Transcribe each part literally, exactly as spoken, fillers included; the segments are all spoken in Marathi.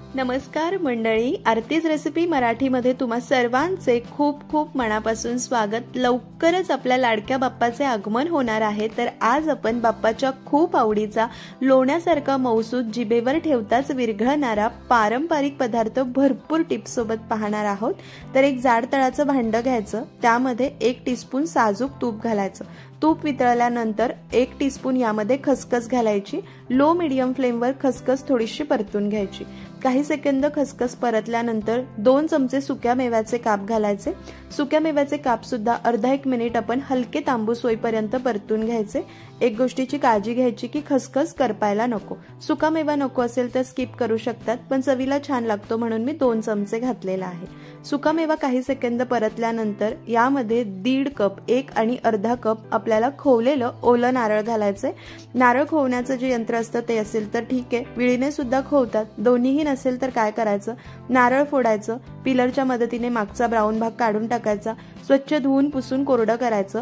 नमस्कार मंडळी, आरतीज रेसिपी मराठीमध्ये तुम्हा सर्वांचे खूप खूप मनापासून स्वागत। लवकरच आपल्या लाडक्या बाप्पाचे आगमन होणार आहे, तर आज आपण बाप्पाच्या खूप आवडीचा लोण्यासारखा मौसूद जिभेवर ठेवताच विरघळणारा पारंपरिक पदार्थ भरपूर टिप्स सोबत पाहणार आहोत। तर एक जाड तळाचं भांडं घ्यायचं, त्यामध्ये एक टीस्पून साजूक तूप घालायचं। तूप वितळल्यानंतर एक टीस्पून यामध्ये खसखस घालायची। लो मीडियम फ्लेमवर खसखस थोडीशी परतून घ्यायची। काही सेकंद खसखस परतल्यानंतर दोन चमचे सुक्या मेव्याचे काप घालायचे। सुक्या मेव्याचे काप सुद्धा अर्धा एक मिनिट आपण हलके तांबूस होईपर्यंत परतून घ्यायचे। एक गोष्टीची काळजी घ्यायची की खसखस करपायला नको। सुका मेवा नको असेल तर स्किप करू शकतात, पण चवीला छान लागतो म्हणून मी दोन चमचे घातलेला आहे। सुका मेवा काही सेकंद परतल्यानंतर यामध्ये दीड कप एक आणि अर्धा कप आपल्याला खोवलेलं ओलं नारळ घालायचे। नारळ खोवण्याचं जे यंत्र असतं ते असेल तर ठीक आहे, विळीने सुद्धा खोवतात। दोन्हीही नसेल तर काय करायचं, नारळ फोडायचं, पिलरच्या मदतीने मागचा ब्राऊन भाग काढून टाकायचा, स्वच्छ धुवून पुसून कोरडं करायचं।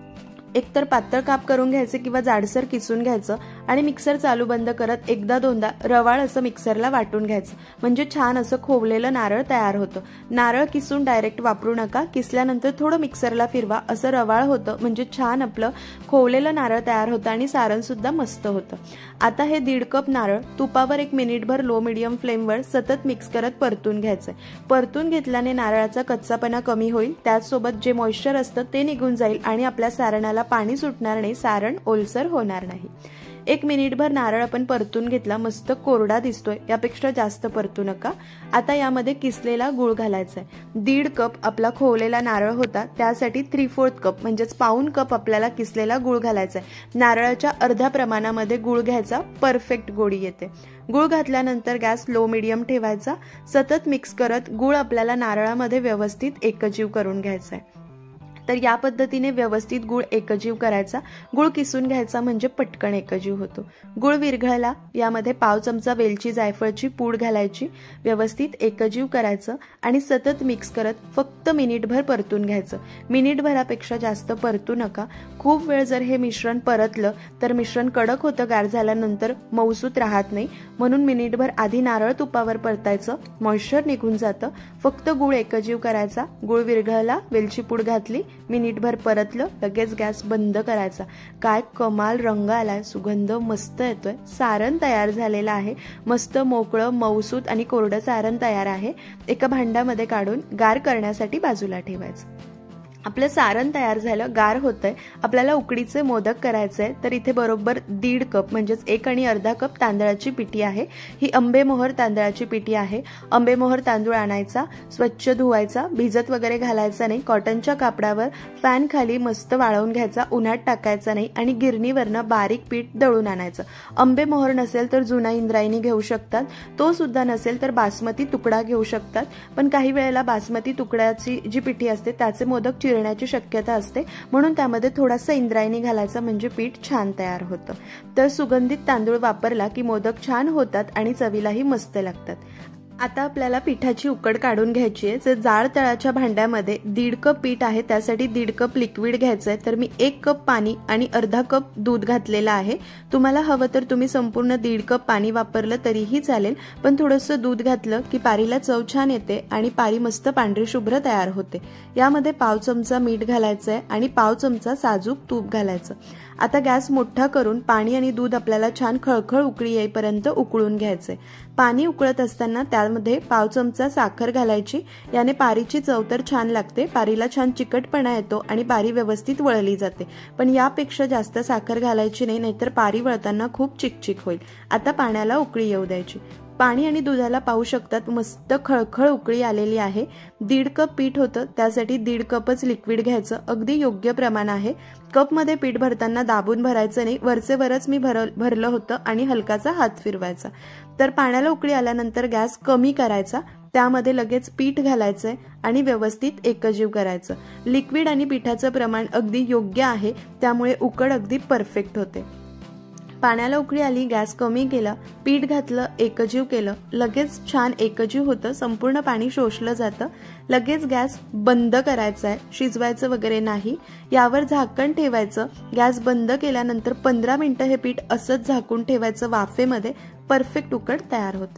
एकतर पातळ काप करून घ्यायचे किंवा जाडसर किसून घ्यायचं आणि मिक्सर चालू बंद करत एकदा दोनदा रवाळ असं मिक्सरला वाटून घ्यायचं, म्हणजे छान असं खोवलेलं नारळ तयार होतं। नारळ किसून डायरेक्ट वापरू नका, किसल्यानंतर थोडं मिक्सरला फिरवा, असं रवाळ होतं म्हणजे छान आपलं खोवलेलं नारळ तयार होतं आणि सारण सुद्धा मस्त होतं। आता हे दीड कप नारळ तुपावर एक मिनिटभर लो मीडियम फ्लेमवर सतत मिक्स करत परतून घ्यायचंय। परतून घेतल्याने नारळाचा कच्चापणा कमी होईल, त्याचसोबत जे मॉइश्चर असतं ते निघून जाईल आणि आपल्या सारणाला पाणी सुटणार नाही, सारण ओलसर होणार नाही। एक मिनिटभर नारळ आपण परतून घेतला, मस्त कोरडा दिसतोय, यापेक्षा जास्त परतू नका। आता यामध्ये किसलेला गुळ घालायचा आहे। दीड कप आपला खोवलेला नारळ होता, त्यासाठी थ्री फोर्थ कप म्हणजेच पाऊन कप आपल्याला किसलेला गुळ घालायचा आहे। नारळाच्या अर्ध्या प्रमाणामध्ये गुळ घ्यायचा, परफेक्ट गोडी येते। गुळ घातल्यानंतर गॅस लो मीडियम ठेवायचा, सतत मिक्स करत गुळ आपल्याला नारळामध्ये व्यवस्थित एकजीव करून घ्यायचा आहे। तर या पद्धतीने व्यवस्थित गुळ एकजीव करायचा। गुळ किसून घ्यायचा म्हणजे पटकन एकजीव होतो। गुळ विरघळला, यामध्ये पाव चमचा वेलची जायफळची पूड घालायची, व्यवस्थित एकजीव करायचं आणि सतत मिक्स करत फक्त मिनिटभर परतून घ्यायचं। मिनिटभरापेक्षा जास्त परतू नका। खूप वेळ जर हे मिश्रण परतलं तर मिश्रण कडक होतं, गार झाल्यानंतर मऊसूत राहत नाही, म्हणून मिनिटभर आधी नारळ तुपावर परतायचं, मॉइश्चर निघून जातं। फक्त गुळ एकजीव करायचा। गुळ विरघळला, वेलची पूड घातली, मिनिटभर परतलं, लगेच गॅस बंद करायचा। काय कमाल रंग आलाय, सुगंध मस्त येतोय। सारण तयार झालेलं आहे, मस्त मोकळं मऊसूत आणि कोरडं सारण तयार आहे। एका भांड्यामध्ये काढून गार करण्यासाठी बाजूला ठेवायचं। आपलं सारण तयार झालं, गार होतंय। आपल्याला उकडीचे मोदक करायचे, तर इथे बरोबर दीड कप म्हणजेच एक आणि अर्धा कप तांदळाची पिठी आहे। ही आंबेमोहर तांदळाची पिठी आहे। आंबेमोहर तांदूळ आणायचा, स्वच्छ धुवायचा, भिजत वगैरे घालायचा नाही, कॉटनच्या कापडावर फॅन खाली मस्त वाळवून घ्यायचा, उन्हात टाकायचा नाही आणि गिरणीवरनं बारीक पीठ दळून आणायचं। आंबेमोहर नसेल तर जुना इंद्रायणी घेऊ शकतात, तो सुद्धा नसेल तर बासमती तुकडा घेऊ शकतात, पण काही वेळेला बासमती तुकड्याची जी पिठी असते त्याचे मोदक चिरण्याची शक्यता असते, म्हणून त्यामध्ये थोडासा इंद्रायणी घालायचा म्हणजे पीठ छान तयार होतं। तर सुगंधित तांदूळ वापरला की मोदक छान होतात आणि चवीलाही मस्त लागतात। आता आपल्याला पिठाची उकड काढून घ्यायची आहे। जाड तळाच्या भांड्यामध्ये दीड कप पीठ आहे, त्यासाठी दीड कप लिक्विड घ्यायचं आहे। तर मी एक कप पाणी आणि अर्धा कप दूध घातलेलं आहे। तुम्हाला हवं तर तुम्ही संपूर्ण दीड कप पाणी वापरलं तरीही चालेल, पण थोडंसं दूध घातलं की पारीला चव छान येते आणि पारी मस्त पांढरी शुभ्र तयार होते। यामध्ये पाव चमचा मीठ घालायचं आहे आणि पाव चमचा साजूक तूप घालायचं। आता गॅस मोठा करून पाणी आणि दूध आपल्याला छान खळखळ उकळी येईपर्यंत उकळून घ्यायचंय। पाणी उकळत असताना त्यामध्ये पाव चमचा साखर घालायची, याने पारीची चव तर छान लागते, पारीला छान चिकटपणा येतो आणि पारी व्यवस्थित वळली जाते। पण यापेक्षा जास्त साखर घालायची नाही, नाहीतर पारी वळताना खूप चिकचिक होईल। आता पाण्याला उकळी येऊ द्यायची। पाणी आणि दुधाला पाहू शकतात मस्त खळखळ उकळी आलेली आहे। दीड कप पीठ होतं, त्यासाठी दीड कपच लिक्विड घ्यायचं, अगदी योग्य प्रमाण आहे। कप मध्ये पीठ भरताना दाबून भरायचं नाही, वरचे वरच मी भर भरलं होतं आणि हलकाचा हात फिरवायचा। तर पाण्याला उकळी आल्यानंतर गॅस कमी करायचा, त्यामध्ये लगेच पीठ घालायचंय आणि व्यवस्थित एकजीव करायचं। लिक्विड आणि पिठाचं प्रमाण अगदी योग्य आहे, त्यामुळे उकड अगदी परफेक्ट होते। पाण्याला उकळी आली, गॅस कमी केला, पीठ घातलं, एकजीव केलं, लगेच छान एकजीव होतं, संपूर्ण पाणी शोषलं जातं। लगेच गॅस बंद करायचा आहे, शिजवायचं वगैरे नाही। यावर झाकण ठेवायचं। गॅस बंद केल्यानंतर पंधरा मिनिटं हे पीठ असंच झाकून ठेवायचं वाफेमध्ये, परफेक्ट उकड तयार होते।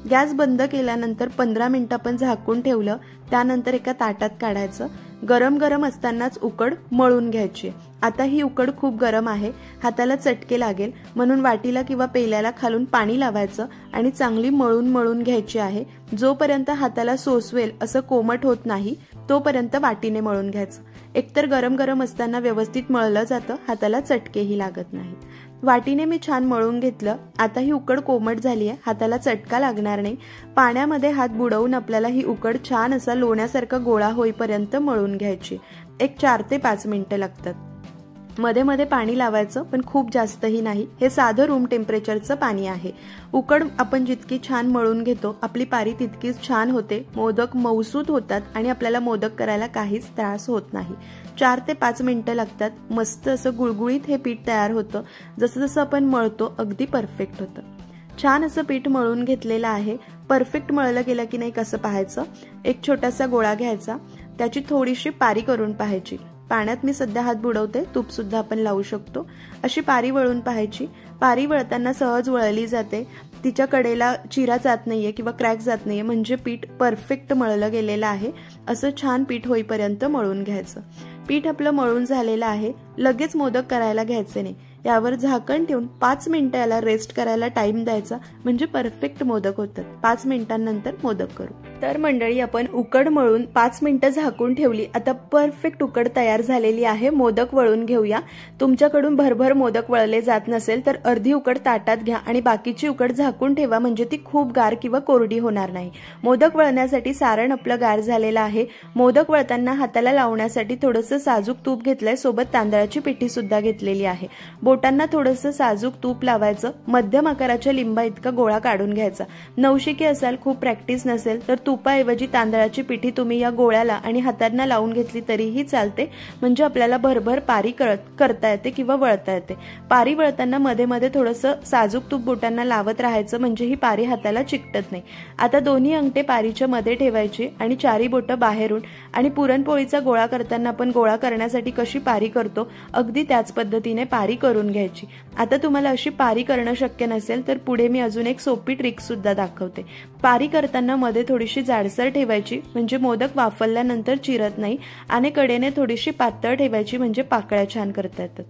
गॅस बंद केल्यानंतर पंधरा मिनिटं आपण झाकून ठेवलं, त्यानंतर एका ताटात काढायचं। गरम गरम असतानाच उकड मळून घ्यायची। आता ही उकड खूप गरम आहे, हाताला चटके लागेल, म्हणून वाटीला किंवा पेल्याला खालून पाणी लावायचं आणि चांगली मळून मळून घ्यायची आहे। जोपर्यंत हाताला सोसवेल असं कोमट होत नाही तोपर्यंत वाटीने मळून घ्यायचं। एकतर गरम गरम असताना व्यवस्थित मळलं जातं, हाताला चटकेही लागत नाही। वाटीने मी छान मळून घेतलं। आता ही उकड कोमट झाली आहे, हाताला चटका लागणार नाही। पाण्यामध्ये हात बुडवून आपल्याला ही उकड छान असा लोण्यासारखा गोळा होईपर्यंत मळून घ्यायची। एक चार ते पाच मिनिटं लागतात। मध्ये मध्ये पाणी लावायचं, पण खूप जास्तही नाही। हे साधं रूम टेम्परेचरचं पाणी आहे। उकड आपण जितकी छान मळून घेतो आपली पारी तितकीच छान होते, मोदक मऊसूत होतात आणि आपल्याला मोदक करायला काहीच त्रास होत नाही। चार ते पाच मिनिटं लागतात। मस्त असं गुळगुळीत हे पीठ तयार होतं। जसं जसं आपण मळतो अगदी परफेक्ट होतं। छान असं पीठ मळून घेतलेलं आहे। परफेक्ट मळलं गेलं की नाही कसं पाहायचं। एक छोटासा गोळा घ्यायचा, त्याची थोडीशी पारी करून पाहायची। पाण्यात मी सध्या हात बुडवते, तूप सुद्धा आपण लावू शकतो। अशी पारी वळून पाहायची। पारी वळताना सहज वळली जाते, तिच्या कडेला चिरा जात नाहीये किंवा क्रॅक जात नाहीये, म्हणजे पीठ परफेक्ट मळलं गेलेलं आहे। असं छान पीठ होईपर्यंत मळून घ्यायचं। पीठ आपलं मळून झालेलं आहे। लगेच मोदक करायला घ्यायचे नाही, यावर झाकण ठेवून पाच मिनिटं याला रेस्ट करायला टाइम द्यायचा, म्हणजे परफेक्ट मोदक होतात। पाच मिनिटांनंतर मोदक करू। तर मंडळी, आपण उकड मळून पाच मिनिटं झाकून ठेवली। आता परफेक्ट उकड तयार झालेली आहे। मोदक वळून घेऊया। तुमच्याकडून भरभर मोदक वळले जात नसेल तर अर्धी उकड ताटात घ्या आणि बाकीची उकड झाकून ठेवा, म्हणजे ती खूप गार किंवा कोरडी होणार नाही। मोदक वळण्यासाठी सारण आपलं गार झालेलं आहे। मोदक वळताना हाताला लावण्यासाठी थोडंसं साजूक तूप घेतलंय, सोबत तांदळाची पिठी सुद्धा घेतलेली आहे। बोटांना थोडंसं साजूक तूप लावायचं। मध्यम आकाराच्या लिंबा इतका गोळा काढून घ्यायचा। नवशिके असाल, खूप प्रॅक्टिस नसेल तर तुपाऐवजी तांदळाची पिठी तुम्ही या गोळ्याला आणि हातांना लावून घेतली तरीही चालते, म्हणजे आपल्याला भरभर पारी करता येते किंवा वळता येते। पारी वळताना मध्ये मध्ये थोडंसं साजूक तूप बोटांना लावत राहायचं, म्हणजे ही पारी हाताला चिकटत नाही। आता दोन्ही अंगठे पारीच्या मध्ये ठेवायचे आणि चारी बोटं बाहेरून, आणि पुरणपोळीचा गोळा करताना आपण गोळा करण्यासाठी कशी पारी करतो अगदी त्याच पद्धतीने पारी करून घ्यायची। आता तुम्हाला अशी पारी करणं शक्य नसेल तर पुढे मी अजून एक सोपी ट्रिक सुद्धा दाखवते। पारी करताना मध्ये थोडीशी जाडसर ठेवायची, म्हणजे मोदक वाफवल्यानंतर चिरत नाही, आणि कडेने थोडीशी पातळ ठेवायची, म्हणजे पाकळ्या छान करता येतात।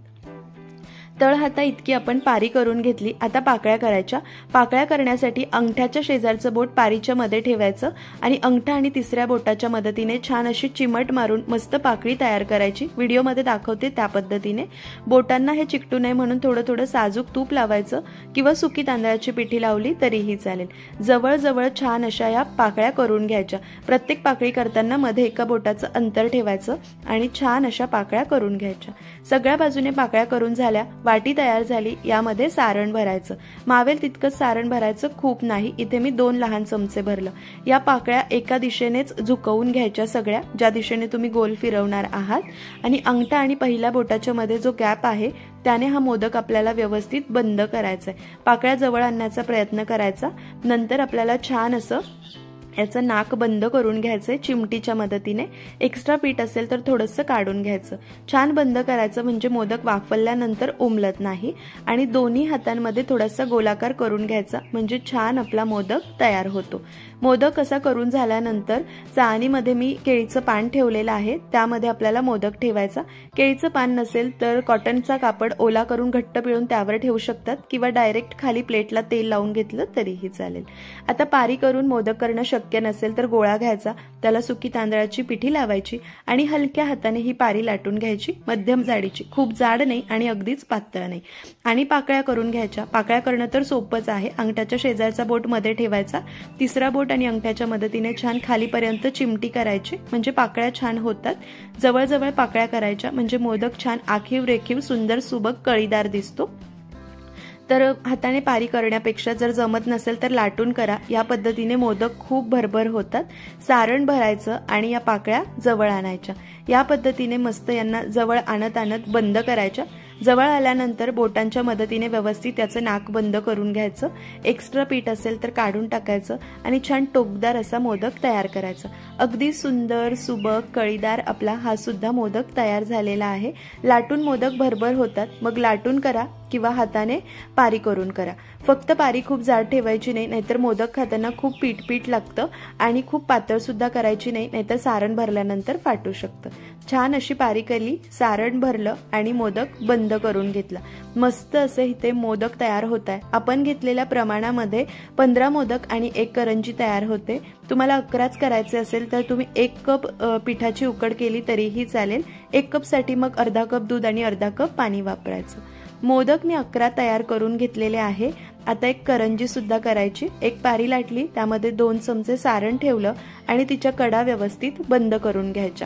तळहाता इतकी आपण पारी करून घेतली। आता पाकळ्या करायच्या। पाकळ्या करण्यासाठी अंगठ्याच्या शेजारचं बोट पारीच्या मध्ये ठेवायचं आणि अंगठा आणि तिसऱ्या बोटाच्या मदतीने छान अशी चिमट मारून मस्त पाकळी तयार करायची। व्हिडिओमध्ये दाखवते त्या पद्धतीने। बोटांना हे चिकटू नये म्हणून थोडं थोडं साजूक तूप लावायचं किंवा सुकी तांदळाची पिठी लावली तरीही चालेल। जवळ जवळ छान अशा या पाकळ्या करून घ्यायच्या। प्रत्येक पाकळी करताना मध्ये एका बोटाचं अंतर ठेवायचं आणि छान अशा पाकळ्या करून घ्यायच्या। सगळ्या बाजूने पाकळ्या करून झाल्या। वाटी तयार झाली, यामध्ये सारण भरायचं। मावेल तितकंच सारण भरायचं, खूप नाही। इथे मी दोन लहान चमचे भरलं। या पाकळ्या एका दिशेनेच झुकवून घ्यायच्या सगळ्या, ज्या दिशेने तुम्ही गोल फिरवणार आहात, आणि अंगठा आणि पहिल्या बोटाच्या मध्ये जो गॅप आहे त्याने हा मोदक आपल्याला व्यवस्थित बंद करायचा आहे। पाकळ्या जवळ आणण्याचा प्रयत्न करायचा। नंतर आपल्याला छान असं याचं नाक बंद करून घ्यायचंय चिमटीच्या मदतीने। एक्स्ट्रा पीठ असेल तर थोडंसं काढून घ्यायचं। छान बंद करायचं, म्हणजे मोदक वाफवल्यानंतर उमलत नाही। आणि दोन्ही हातांमध्ये थोडासा गोलाकार करून घ्यायचा, म्हणजे छान आपला मोदक तयार होतो। मोदक असा करून झाल्यानंतर चाळणीमध्ये मी केळीचं पान ठेवलेलं आहे, त्यामध्ये आपल्याला मोदक ठेवायचा। केळीचं पान नसेल तर कॉटनचा कापड ओला करून घट्ट पिळून त्यावर ठेवू शकतात, किंवा डायरेक्ट खाली प्लेटला तेल लावून घेतलं तरीही चालेल। आता पारी करून मोदक करणं शक्य नसेल तर गोळा घ्यायचा, त्याला सुकी तांदळाची पिठी लावायची आणि हलक्या हाताने ही पारी लाटून घ्यायची। मध्यम जाडीची, खूप जाड नाही आणि अगदीच पातळ नाही। आणि पाकळ्या करून घ्यायच्या। पाकळ्या करणं तर सोपंच आहे। अंगठ्याच्या शेजारचा बोट मध्ये ठेवायचा, तिसरा बोट आणि अंगठ्याच्या मदतीने छान खालीपर्यंत चिमटी करायची, म्हणजे पाकळ्या छान होतात। जवळ जवळ पाकळ्या करायच्या, म्हणजे मोदक छान आखीव रेखीव सुंदर सुबक कळीदार दिसतो। तर हाताने पारी करण्यापेक्षा जर जमत नसेल तर लाटून करा। या पद्धतीने मोदक खूप भरभर होतात। सारण भरायचं आणि या पाकळ्या जवळ आणायच्या। या पद्धतीने मस्त यांना जवळ आणत आणत बंद करायच्या। जवळ आल्यानंतर बोटांच्या मदतीने व्यवस्थित त्याचं नाक बंद करून घ्यायचं। एक्स्ट्रा पीठ असेल तर काढून टाकायचं आणि छान टोकदार असा मोदक तयार करायचा। अगदी सुंदर सुबक कळीदार आपला हा सुद्धा मोदक तयार झालेला आहे। लाटून मोदक भरभर होतात, मग लाटून करा। किंवा हाताने पारी करून करा। फक्त पारी खूप जाड ठेवायची नाही, नाहीतर मोदक खाताना खूप पीठ-पीठ लागतं आणि खूप पातळ सुद्धा करायची नाही, नाहीतर सारण भरल्यानंतर फाटू शकतं। छान अशी पारी केली, सारण भरलं आणि मोदक बंद करून घेतला। मस्त असे इथे मोदक तयार होत आहे। आपण घेतलेल्या प्रमाणामध्ये पंधरा मोदक आणि एक करंजी तयार होते। तुम्हाला अकराच करायचे असेल तर तुम्ही एक कप पिठाची उकड केली तरीही चालेल। एक कप साठी मग अर्धा कप दूध आणि अर्धा कप पाणी वापरायचं। मोदक मी अकरा तयार करून घेतलेले आहे। आता एक करंजी सुद्धा करायची। एक पारी लाटली, त्यामध्ये दोन चमचे सारण ठेवलं आणि तिच्या कडा व्यवस्थित बंद करून घ्यायच्या।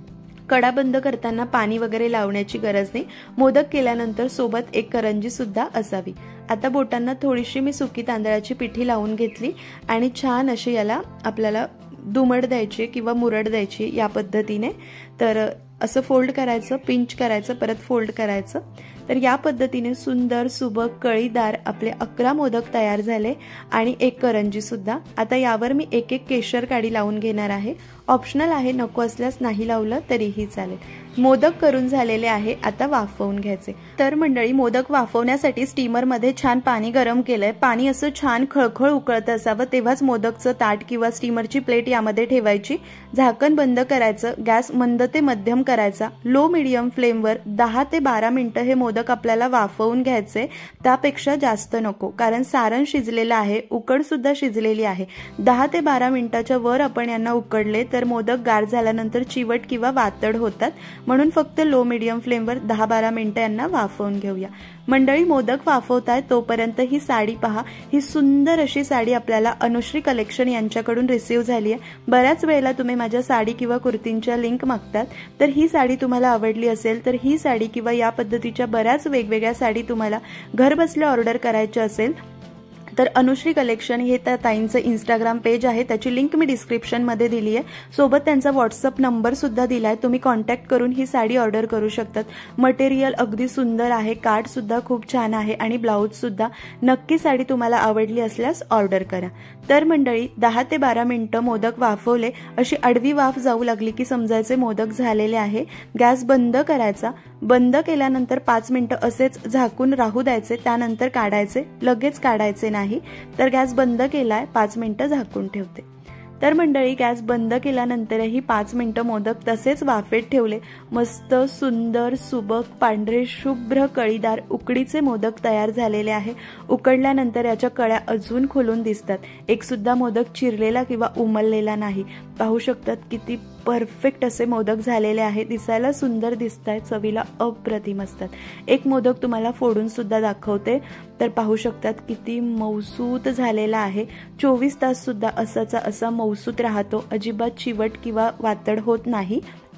कडा बंद करताना पाणी वगैरे लावण्याची गरज नाही। मोदक केल्यानंतर सोबत एक करंजी सुद्धा असावी। आता बोटांना थोडीशी मी सुकी तांदळाची पिठी लावून घेतली आणि छान अशी याला आपल्याला दुमड द्यायची किंवा मुरड द्यायची या पद्धतीने। तर असं फोल्ड करायचं, पिंच करायचं, परत फोल्ड करायचं। तर या पद्धतीने सुंदर सुबक कळीदार आपले अकरा मोदक तयार झाले आणि एक करंजी सुद्धा। आता यावर मी एक एक केशर काडी लावून घेणार आहे। ऑप्शनल आहे, नको असल्यास नाही लावलं तरीही चालेल। मोदक करून झालेले आहे, आता वाफवून घ्यायचे। तर मंडळी, मोदक वाफवण्यासाठी स्टीमर मध्ये छान पाणी गरम केलंय। पाणी असं छान खळखळ उकळत असावं, तेव्हाच मोदकचं ताट किंवा स्टीमरची प्लेट यामध्ये ठेवायची। झाकण बंद करायचं, गॅस मंद ते मध्यम करायचा। लो मीडियम फ्लेमवर दहा ते बारा मिनिटं हे मोदक आपल्याला वाफवून घ्यायचे, त्यापेक्षा जास्त नको, कारण सारण शिजलेलं आहे, उकड सुद्धा शिजलेली आहे। दहा ते बारा मिनिटाच्या वर आपण यांना उकडले तर मोदक गार झाल्यानंतर चिवट किंवा वातड होतात, म्हणून फक्त लो मीडियम फ्लेमवर दहा बारा मिनिटं यांना वाफवून घेऊया। मंडळी, मोदक वाफवताय तोपर्यंत ही साडी पहा। ही सुंदर अशी साडी आपल्याला अनुश्री कलेक्शन यांच्याकडून रिसीव्ह झाली आहे। बऱ्याच वेळेला तुम्ही माझ्या साडी किंवा कुर्तींच्या लिंक मागतात, तर ही साडी तुम्हाला आवडली असेल तर ही साडी किंवा या पद्धतीच्या बऱ्याच वेगवेगळ्या साडी तुम्हाला घर बसल्या ऑर्डर करायच्या असेल तर अनुश्री कलेक्शन हे त्या ताईंचं इंस्टाग्राम पेज आहे, त्याची लिंक मी डिस्क्रिप्शन मध्ये दिली आहे। सोबत त्यांचा व्हॉट्सअप नंबर सुद्धा दिलाय, तुम्ही कॉन्टॅक्ट करून ही साडी ऑर्डर करू शकतात। मटेरियल अगदी सुंदर आहे, काठ सुद्धा खूप छान आहे आणि ब्लाउज सुद्धा। नक्की साडी तुम्हाला आवडली असल्यास ऑर्डर करा। तर मंडळी, दहा ते बारा मिनिटं मोदक वाफवले, अशी आडवी वाफ जाऊ लागली की समजायचे मोदक झालेले आहे। गॅस बंद करायचा। बंद केल्यानंतर पाच मिनिटं असेच झाकून राहू द्यायचे, त्यानंतर काढायचे, लगेच काढायचे नाही। तर गॅस बंद केलाय, पाच मिनिटं झाकून ठेवते। तर मंडळी, गॅस बंद केल्यानंतरही पाच मिनिटं मोदक तसेच वाफेत ठेवले। मस्त सुंदर सुबक पांढरे शुभ्र कळीदार उकडीचे मोदक तयार झालेले आहे। उकडल्यानंतर याच्या कळ्या अजून खुलून दिसतात, एक सुद्धा मोदक चिरलेला किंवा उमललेला नाही। पाहू शकतात किती परफेक्ट असे मोदक झालेले आहे। दिसायला सुंदर दिसतात, चवीला अप्रतिम असतात। एक मोदक तुम्हाला फोडून सुद्धा दाखवते, तर पाहू शकतात किती मौसूत झालेला आहे। चोवीस तास सुद्धा असाचा असा मौसूत राहतो, अजिबात चिवट किंवा वातड होत नाही।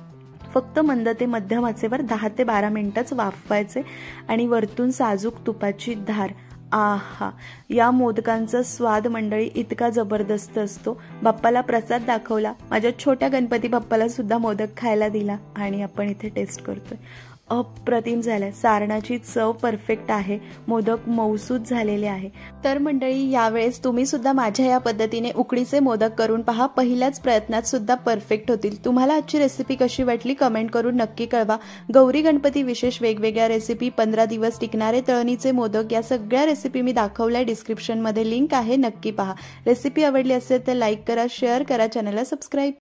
फक्त मंद ते मध्यम आचेवर दहा ते बारा मिनिटच वाफवायचे आणि वरतून साजूक तुपाची धार। आहा, या मोदकांचा स्वाद मंडळी इतका जबरदस्त असतो। बाप्पाला प्रसाद दाखवला, माझ्या छोट्या गणपती बाप्पाला सुद्धा मोदक खायला दिला आणि आपण इथे टेस्ट करतोय। अप्रतिम झालाय, सारणाची चव परफेक्ट आहे, मोदक मौसूद झालेले आहे। तर मंडळी, यावेळेस तुम्ही सुद्धा माझ्या या पद्धतीने उकडीचे मोदक करून पहा, पहिल्याच प्रयत्नात सुद्धा परफेक्ट होतील। तुम्हाला आजची रेसिपी कशी वाटली कमेंट करून नक्की कळवा। गौरी गणपती विशेष वेगवेगळ्या रेसिपी, पंधरा दिवस टिकणारे तळणीचे मोदक, या सगळ्या रेसिपी मी दाखवल्या, डिस्क्रिप्शन मध्ये लिंक आहे, नक्की पहा। रेसिपी आवडली असेल तर लाईक करा, शेअर करा, चॅनलला सबस्क्राईब